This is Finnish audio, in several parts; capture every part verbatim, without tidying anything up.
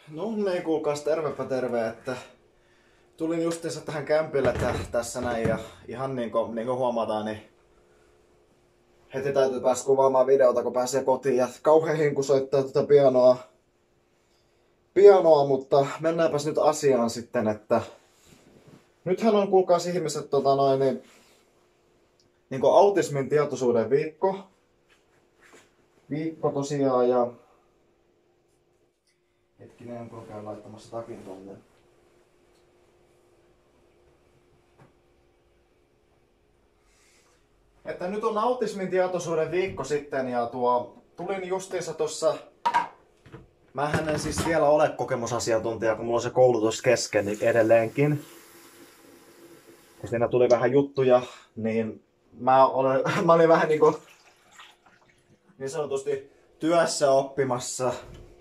No niin, kuulkaas tervepä terve, että tulin justiinsa tähän kämpille tä, tässä näin ja ihan niin kuin, niin kuin huomataan, niin heti täytyy päästä kuvaamaan videota, kun pääsee kotiin ja kauhean hinku soittaa tuota pianoa, pianoa, mutta mennäänpäs nyt asiaan sitten, että nythän on kuulkaas ihmiset tota noin, niin, niin kuin autismin tietoisuuden viikko, viikko tosiaan ja hetkinen, kun käyn laittamassa takin tonne. Että nyt on autismin tietoisuuden viikko sitten ja tuo tulin justiinsa tossa. Mähän en siis vielä ole kokemusasiantuntija, kun mulla on se koulutus kesken niin edelleenkin. Kun siinä tuli vähän juttuja, niin mä, olen, mä olin vähän niinku niin sanotusti työssä oppimassa.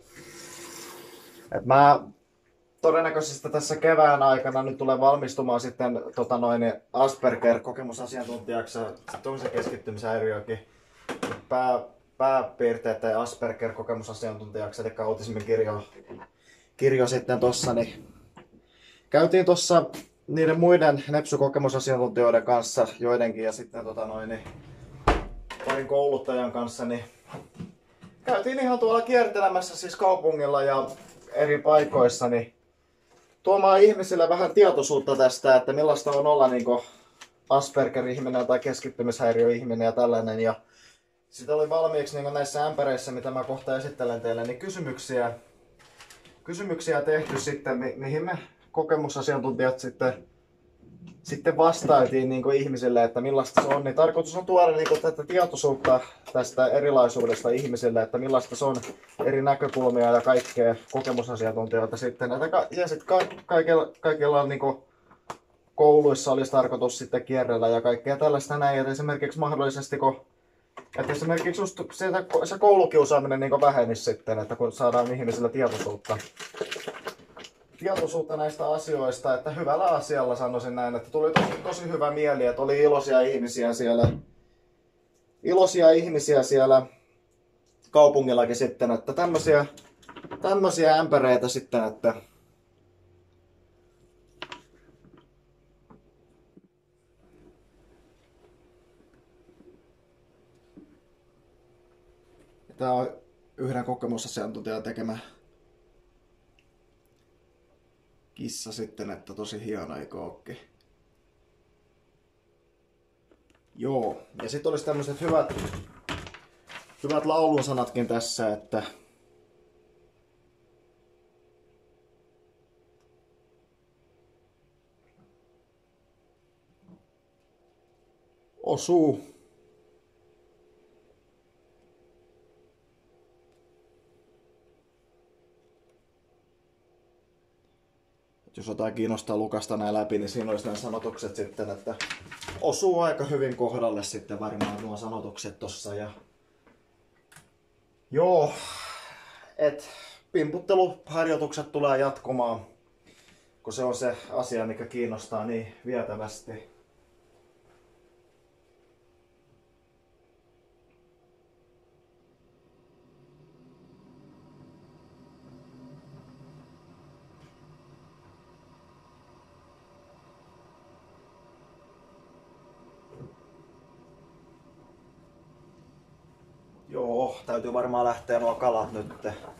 Et mä todennäköisesti tässä kevään aikana nyt tulen valmistumaan sitten tota noin Asperger-kokemusasiantuntijaksi. Sitten on se keskittymisääriökin. Pää, pääpiirteet ja Asperger-kokemusasiantuntijaksi, eli autismin kirjo, kirjo sitten tossa. Niin käytiin tossa niiden muiden nepsy-kokemusasiantuntijoiden kanssa joidenkin ja sitten tota noin, niin parin kouluttajan kanssa. Niin käytiin ihan tuolla kiertelemässä siis kaupungilla ja eri paikoissa. Niin tuomaan ihmisille vähän tietoisuutta tästä, että millaista on olla niin Asperger-ihminen tai keskittymishäiriö-ihminen ja tällainen. Ja sitten oli valmiiksi niin näissä ämpäreissä, mitä mä kohta esittelen teille, niin kysymyksiä, kysymyksiä tehty sitten, mi- mihin me kokemusasiantuntijat sitten, sitten vastailtiin niin ihmisille, että millaista se on. Niin tarkoitus on tuoda niin tätä tietoisuutta tästä erilaisuudesta ihmisille, että millaista se on eri näkökulmia ja kaikkea kokemusasiantuntijoita sitten. Ja sitten ka- kaikilla, kaikilla niin kouluissa olisi tarkoitus sitten kierrellä ja kaikkea tällaista näin. Että esimerkiksi mahdollisesti, kun, että esimerkiksi just sieltä, se koulukiusaaminen niin vähenisi sitten, että kun saadaan ihmisille tietoisuutta. tietoisuutta näistä asioista, että hyvällä asialla sanoisin näin, että tuli tosi, tosi hyvä mieli, että oli iloisia ihmisiä siellä, iloisia ihmisiä siellä kaupungillakin sitten, että tämmöisiä, tämmöisiä ämpäreitä sitten, että tämä on yhden kokemusasiantuntijan tekemä kissa sitten, että tosi hieno, eikö ookin? Joo, ja sitten olisi tämmöiset hyvät, hyvät laulun sanatkin tässä, että osuu. Jos jotain kiinnostaa lukasta näin läpi, niin siinä olisi nämä sanotukset sitten, että osuu aika hyvin kohdalle sitten varmaan nuo sanotukset tossa. Ja joo, et pimputteluharjoitukset tulee jatkumaan, kun se on se asia, mikä kiinnostaa niin vietävästi. Joo, täytyy varmaan lähteä nuo kalat nyt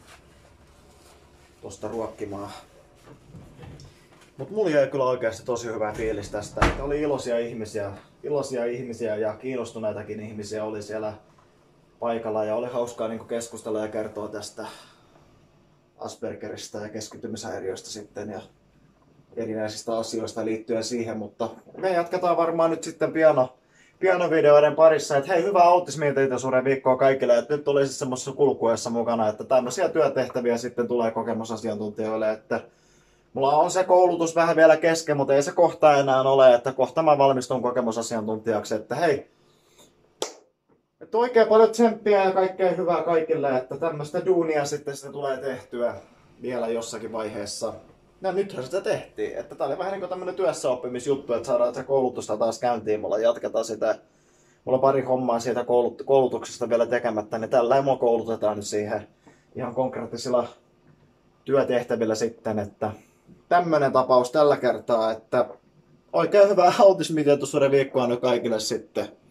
tosta ruokkimaan. Mut mulla jäi kyllä oikeasti tosi hyvä fiilis tästä, että oli iloisia ihmisiä, iloisia ihmisiä ja kiinnostuneitakin ihmisiä oli siellä paikalla ja oli hauskaa niin keskustella ja kertoa tästä Aspergerista ja keskittymishäiriöstä sitten ja erinäisistä asioista liittyen siihen, mutta me jatketaan varmaan nyt sitten piano pianovideoiden parissa, että hei, hyvää autismin tietoisuuden viikkoa kaikille, että nyt olisi semmoisessa kulkuessa mukana, että tämmöisiä työtehtäviä sitten tulee kokemusasiantuntijoille, että mulla on se koulutus vähän vielä kesken, mutta ei se kohta enää ole, että kohta mä valmistun kokemusasiantuntijaksi, että hei, että oikein paljon tsemppiä ja kaikkea hyvää kaikille, että tämmöistä duunia sitten sitä tulee tehtyä vielä jossakin vaiheessa. No nythän sitä tehtiin, että tää oli vähän niin kuin tämmönen työssäoppimisjuttu, että saadaan sitä koulutusta taas käyntiin, mulla jatketaan sitä. Mulla on pari hommaa siitä koulutuksesta vielä tekemättä, niin tällä mulla koulutetaan nyt siihen ihan konkreettisilla työtehtävillä sitten, että tämmönen tapaus tällä kertaa, että oikein hyvää autismitietoisuuden viikkoa nyt kaikille sitten.